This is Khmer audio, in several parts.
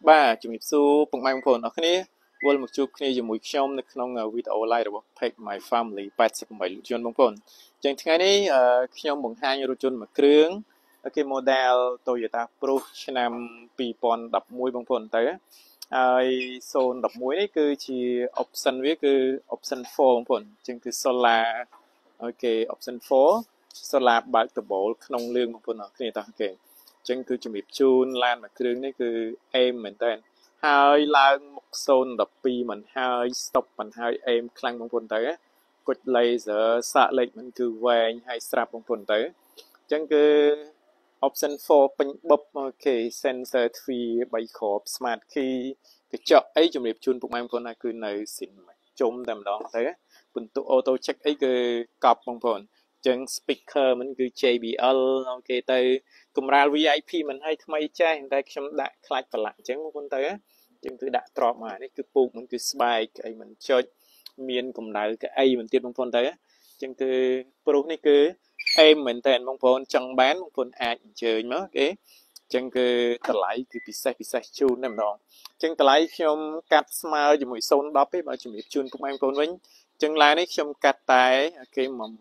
ba chụp số bằng mang phone ở cái này vô một chút này dùng mũi trong được trong video live rồi take my family 87 ลูกยนต์บางคนจังทั้งนี้ខ្ញុំបង្ហាញរថយន្តមួយគ្រឿងគេ model Toyota Pro ឆ្នាំ2011បងប្អូនទៅហើយ011នេះគឺជា option វាគឺ option 4បងប្អូនចឹងគឺ solar អូខេ option 4 solar បើកដបូលក្នុងលឿងបងប្អូនអរគ្នាតោះគេចឹងគឺជំរាបជូនឡានមួយគ្រឿងនេះគឺអេមមែនតើហើយឡើងមុខ012មិនហើយ stop មិនហើយអេមខ្លាំងបងប្អូនទៅគុជ laser សាកលេខមិនគឺវែងហើយស្រាប់បងប្អូនទៅចឹងគឺ option 4ពេញបបអូខេ sensor ទ្វា3គ្រាប់ smart key កញ្ចក់អីជំរាបជូនពុកម៉ែបងប្អូនណាគឺនៅស៊ីនជុំតែម្ដងទៅពិន្ទុ auto check អីគឺកប់បងប្អូនចឹង speaker มันគឺ JBL អូខេទៅកម្រាល VIP មិនឲ្យថ្មីចេះតែខ្ញុំដាក់ខ្លាច់ប្រឡាក់ចឹងបងប្អូនទៅចឹងគឺដាក់ទ្របមកនេះគឺពូកมันគឺស្បែកអីមិនចុចមានកម្ដៅកៅអីមិនទៀតបងប្អូនទៅចឹងគឺប្រុសនេះគឺអេមមែនតើបងប្អូនចង់បានបងប្អូនអាចអញ្ជើញមកគេចឹងគឺតម្លៃគឺពិសេសជូនតែម្ដងចឹងតម្លៃខ្ញុំកាត់ស្មើជាមួយ010ទេបើជំរាបជូនពុកម៉ែបងប្អូនវិញចឹងឡាននេះខ្ញុំកាត់តែគេ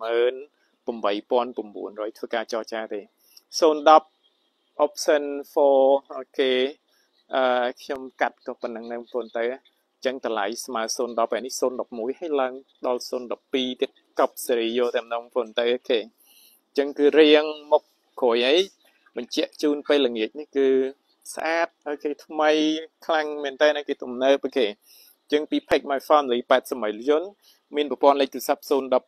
18900 ធ្វើការចរចាទេ010 option 4អូខេខ្ញុំកាត់ក៏ប៉ុណ្្នឹងដែរបងប្អូនទៅចឹងតម្លៃស្មើ010ហើយនេះ011ហើយឡើងដល់012ទៀតកប់សេរីយកតែម្ដងបងប្អូនទៅអូខេចឹងគឺរៀងមុខក្រួយអីបញ្ជាក់ជូនពេលល្ងាចនេះគឺស្អាតហើយគេថ្មីខ្លាំងមែនតើគេទំនើបអូខេចឹងពី Pack My Family 80ម៉ៃលយន្តមានប្រព័ន្ធលេខទូរស័ព្ទ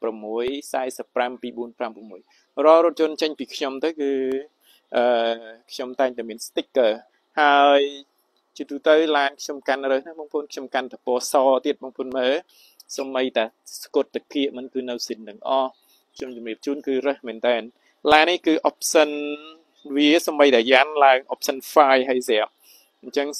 016 45 2456ររថយន្តចេញពីខ្ញុំទៅគឺខ្ញុំតែងតែមាន sticker ហើយជាទូទៅឡានខ្ញុំកាន់រើសណាបងប្អូនខ្ញុំកាន់តែពណ៌សទៀតបងប្អូនមើលសូម្បីតែស្កុតតាគៀកมันគឺនៅស៊ីនទាំងអស់ខ្ញុំជំរាបជូនគឺរើសមែនតើឡាននេះគឺ option វាសូម្បីតែយ៉ាន់ឡើង option 5ហើយស្រាប់អញ្ចឹង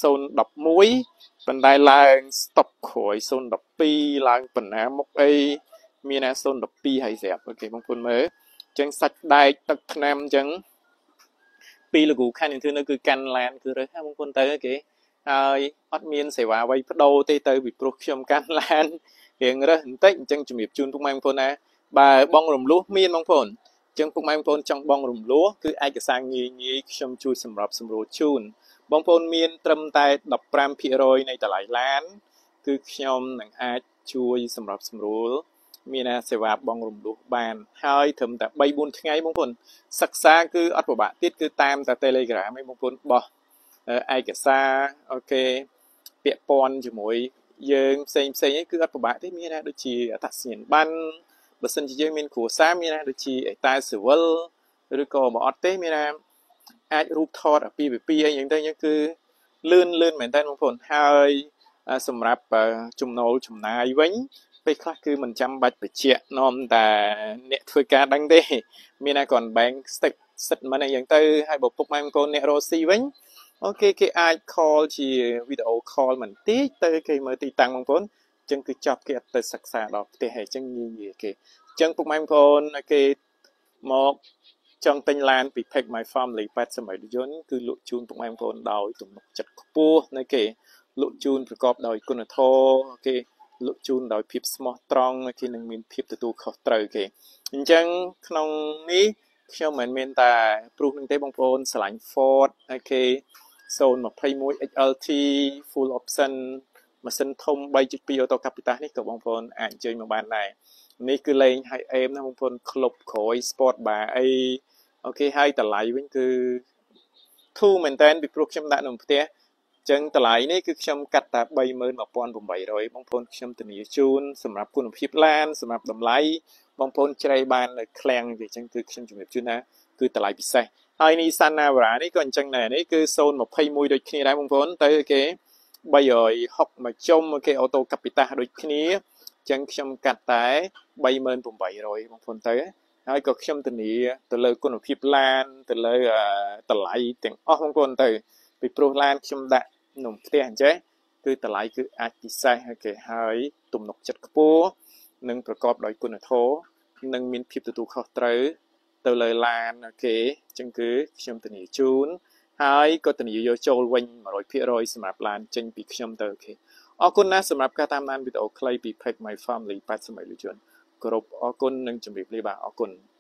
011បណ្ដៃឡើង stop ក្រោយ012ឡើងបណ្ណាមុខអីមានណា012ហើយស្រាប់អូខេបងប្អូនមើលអញ្ចឹងសាច់ដែកទឹកថ្នាំអញ្ចឹងពីលោកគ្រូខាននឹងគឺកាន់ឡានគឺរើសណាបងប្អូនទៅគេហើយអត់មានសេវាអ្វីបដូរទេទៅពីព្រោះខ្ញុំកាន់ឡានរៀងរើសបន្តិចអញ្ចឹងជំរាបជូនពុកម៉ែបងប្អូនណាបើបងរំលោះមានបងប្អូនអញ្ចឹងពុកម៉ែបងប្អូនចង់បងរំលោះគឺឯកសារងាយខ្ញុំជួយសម្របសម្រួលជូនបងប្អូនមានត្រឹមតែ 15% នៃតម្លៃឡានគឺខ្ញុំនឹងអាចជួយសម្របសម្រួលមានសេវាបងរំលោះបានហើយត្រឹមតែ 3-4 ថ្ងៃបងប្អូនសិក្សាគឺអត់ពិបាកទៀតគឺតាមតែ Telegram ឯងបងប្អូនបោះឯកសារអូខេពាក់ព័ន្ធជាមួយយើងផ្សេងឯងគឺអត់ពិបាកទេមានដូចជាអត្តសញ្ញាណប័ណ្ណបើសិនជាយើងមានគ្រួសារមានដូចជាឯតាស៊ីវិលឬក៏បើអត់ទេមានអាចរូបថតអាពាហ៍ពិពាហ៍អីយ៉ាងទៅគឺលឿនមែនតើបងប្អូនហើយសម្រាប់ចំណូលចំណាយវិញពេលខ្លះគឺមិនចាំបាច់បញ្ជាក់នាំតែអ្នកធ្វើការដឹងទេមានតែគ្រាន់ bank statement អីយ៉ាងទៅហើយបើពុកម៉ែបងប្អូនអ្នករកស៊ីវិញអូខេគេអាច call ជា video call បន្តិចទៅគេមើលទីតាំងបងប្អូនអញ្ចឹងគឺចប់គេអត់ទៅសិក្សាដល់ផ្ទះហើយអញ្ចឹងងាយគេអញ្ចឹងពុកម៉ែបងប្អូនគេមកចង់ទិញឡានពី Pack My Family 80ម៉ៃលយន្តគឺលក់ជូនពុកម៉ែបងប្អូនដោយទំនុកចិត្តខ្ពស់នៅគេលក់ជូនប្រកបដោយគុណធម៌គេលក់ជូនដោយភាពស្មោះត្រង់គេនឹងមានភាពទទួលខុសត្រូវគេអញ្ចឹងក្នុងនេះខ្ញុំមិនមែនតែព្រុសនឹងទេបងប្អូនឆ្លាញ់ Ford អូខេ021 XLT full option ម៉ាស៊ីនធំ 3.2 auto capital នេះក៏បងប្អូនអាចអញ្ជើញមកបានដែរនេះគឺលេង high aim ណាបងប្អូនក្លុបក្រោយ sport bar អីអូខេហើយតម្លៃវិញគឺធូរមែនតើពីព្រោះខ្ញុំដាក់នៅផ្ទះអញ្ចឹងតម្លៃនេះគឺខ្ញុំកាត់តែ 31800 បងប្អូនខ្ញុំធានាជូនសម្រាប់គុណភាពឡានសម្រាប់តម្លៃបងប្អូនជ្រៃបាននៅឃ្លាំងអញ្ចឹងគឺខ្ញុំជំរាបជូនណាគឺតម្លៃពិសេសហើយ Nissan Navara នេះក៏អញ្ចឹងដែរនេះគឺ021ដូចគ្នាដែរបងប្អូនទៅគេ360មកជុំគេ auto capital ដូចគ្នាអញ្ចឹងខ្ញុំកាត់តែ 38000 បងប្អូនទៅហើយក៏ខ្ញុំធានាទៅលើគុណភាពឡានទៅលើតម្លៃទាំងអស់បងប្អូនទៅពីព្រោះឡានខ្ញុំដាក់ក្នុងផ្ទះអញ្ចឹងគឺតម្លៃគឺអាចពិសេសគេហើយទំនុកចិត្តខ្ពស់និងប្រកបដោយគុណធម៌និងមានភាពទទួលខុសត្រូវទៅលើឡានគេអញ្ចឹងគឺខ្ញុំធានាជូនហើយក៏ធានាយកចូលវិញ 100% សម្រាប់ឡានចេញពីខ្ញុំទៅអូខេអរគុណណាស់សម្រាប់ការតាមដានវីដេអូខ្លីពី Pack My Family 80ម៉ឺនលីជនគោរពអរគុណនិងជម្រាបលាបាទអរគុណ